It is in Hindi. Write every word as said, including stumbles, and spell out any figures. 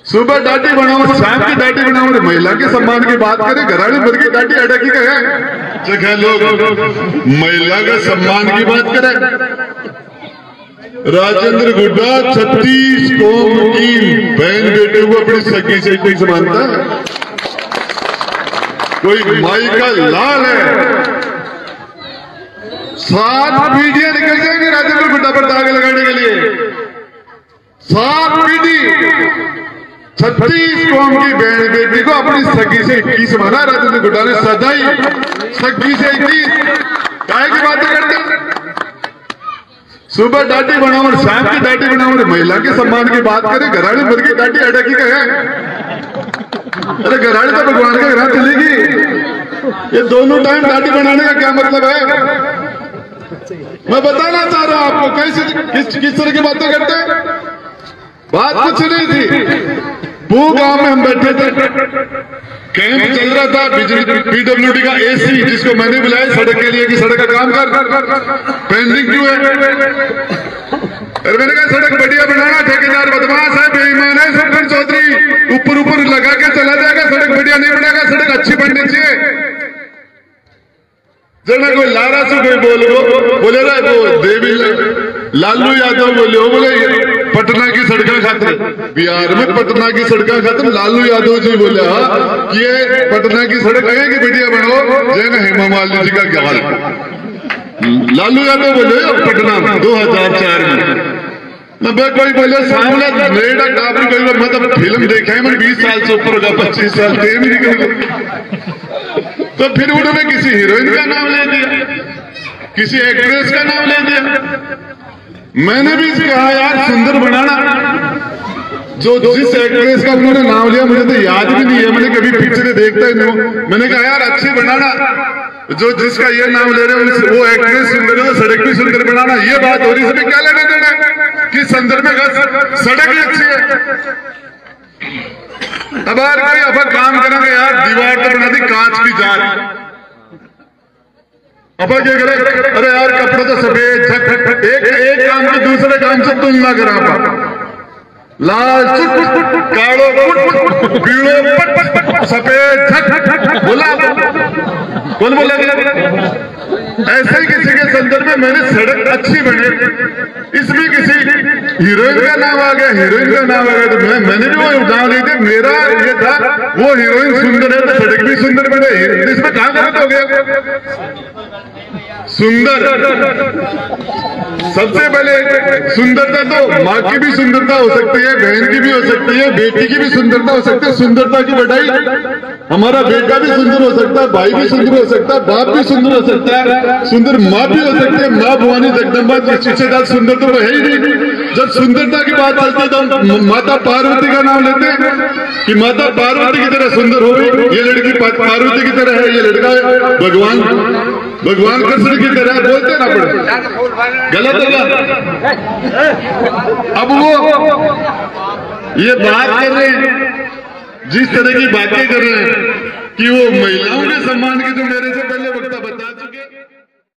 सुबह दाढ़ी बनाओ, शाम की दाढ़ी बनाओ, महिला के सम्मान की बात करें, घराड़ी भर की दाढ़ी अटकी का है। जगह लोग महिला के सम्मान की बात करें। राजेंद्र गुड्डा छत्तीस कौम की बहन बेटे को अपनी सगी से कोई समानता है? कोई माई का लाल है। सात पीढ़ियां निकल जाएंगी राजेंद्र गुड्डा पर दाग लगाने के लिए। सात पीढ़ी छत्तीस कौम की बहन बेटी को अपनी सगी से इक्कीस माना राजेंद्र गुड्डा ने। सदा ही सगी से इक्कीस काय की बातें करते। सुबह दाढ़ी बनाओ और शाम की दाढ़ी बनाओ, महिला के सम्मान की बात करें, घराड़ी भर की दाढ़ी अटकी का है। अरे घराड़ी तो भगवान के घर चलेगी। ये दोनों टाइम दाढ़ी बनाने का क्या मतलब है? मैं बताना चाह रहा हूं आपको कैसे किस किस तरह की बातें करते हैं। बात कुछ नहीं थी। वो गांव में हम बैठे थे, कैंप चल रहा था बिजली पीडब्ल्यूडी का एसी, जिसको मैंने बुलाया सड़क के लिए कि सड़क का काम कर, पेंडिंग क्यों है? अरे मैंने कहा सड़क बढ़िया बनाना, ठेकेदार बदमाश है, बेईमान है, सरपंच चौधरी ऊपर ऊपर लगा के चला जाएगा, सड़क बढ़िया नहीं बनाएगा, सड़क अच्छी बननी चाहिए। जना कोई लारा से कोई बोलो बोले रहा वो देवी लालू यादव बोले हो, बोले पटना की सड़कें खातिर, बिहार में पटना की सड़कें खातिर लालू यादव जी बोले हाँ कि ये पटना की सड़क है कि बढ़िया बनाओ, जैन हेमा मालिनी जी का ख्याल। लालू यादव बोले पटना में दो हजार चार में। मैं कोई बोले सामने मेरा काफी कोई मतलब फिल्म देखा है, मैं बीस साल से ऊपर का पच्चीस साल टेम ही निकल गए। तो फिर उन्होंने किसी हीरोइन का नाम ले दिया, किसी एक्ट्रेस का नाम ले दिया। मैंने भी कहा यार सुंदर बनाना, जो जिस एक्ट्रेस का उन्होंने नाम लिया मुझे तो याद भी नहीं है, मैंने कभी पिक्चरें देखता ही नहीं। मैंने कहा यार अच्छी बनाना, जो जिसका ये नाम ले रहे हो वो एक्ट्रेस सुंदर है तो सड़क भी सुंदर बनाना। ये बात हो रही है, क्या लेना देना कि संदर्भ में सड़क ही अच्छी है। अब यार कोई अपन काम करेंगे यार, दीवार तो बना दी कांच की जार, अपन क्या करें? अरे यार कपड़ा तो सफेद, एक एक काम के दूसरे काम से तुलना करा पा, लाल कालो पीड़ो सफेद बोला कौन बोला? ऐसे ही किसी के संदर्भ में मैंने सड़क अच्छी बने, इसमें किसी हीरोइन का नाम आ गया, हीरोइन का नाम आ गया तो मैं मैंने भी वो नाम नहीं थे। मेरा ये था वो हीरोइन सुंदर है तो सड़क भी सुंदर बने, इसमें कहां गलत हो गया? सुंदर सबसे पहले सुंदरता तो माँ की भी सुंदरता हो सकती है, बहन की भी हो सकती है, बेटी की भी सुंदरता हो सकती है। सुंदरता की बढ़ाई हमारा बेटा भी सुंदर हो सकता है, भाई भी सुंदर हो सकता है, बाप भी सुंदर हो सकता है, सुंदर माँ भी हो सकती है। माँ भवानी जगदम्बा शिक्षादार सुंदर तो है ही नहीं। जब सुंदरता की बात आती है तो माता पार्वती का नाम लेते हैं कि माता पार्वती की तरह सुंदर हो, ये लड़की पार्वती की तरह है, ये लड़का भगवान भगवान कृष्ण की तरह बोलते ना पड़े, गलत होगा। अब वो ये बात कर रहे हैं, जिस तरह की बातें कर रहे हैं कि वो महिलाओं के सम्मान की, जो मेरे से पहले